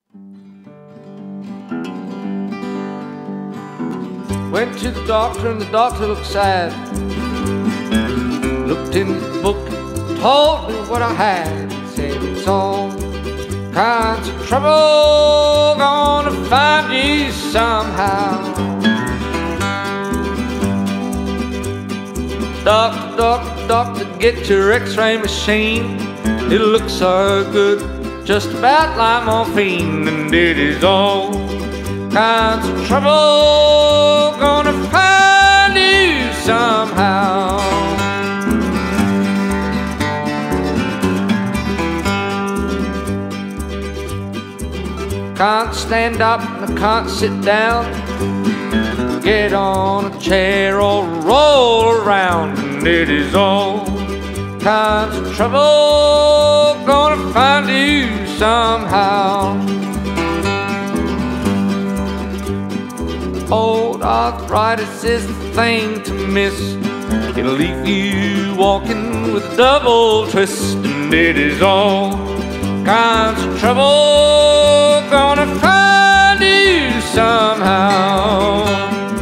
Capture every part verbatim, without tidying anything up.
Went to the doctor and the doctor looked sad. Looked in his book, told me what I had. Said it's all kinds of trouble, gonna find you somehow. Doctor, doctor, doctor, get your x-ray machine. It looks so good, just about like morphine. And it is all kinds of trouble, gonna find you somehow. Can't stand up and I can't sit down. Get on a chair or roll around. And it is all kinds of trouble, gonna find you somehow. Old arthritis is the thing to miss. It'll leave you walking with a double twist. And it is all kinds of trouble, gonna find you somehow.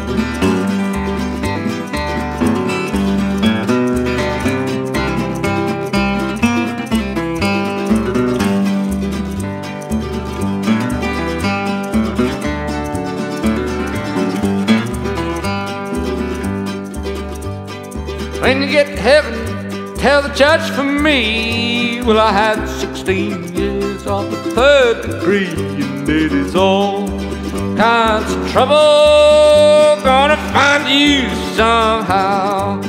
When you get to heaven, tell the judge for me. Well, I had sixteen years off the third degree. And it is all kinds of trouble, gonna find you somehow.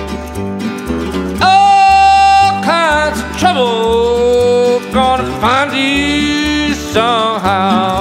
All kinds of trouble, gonna find you somehow.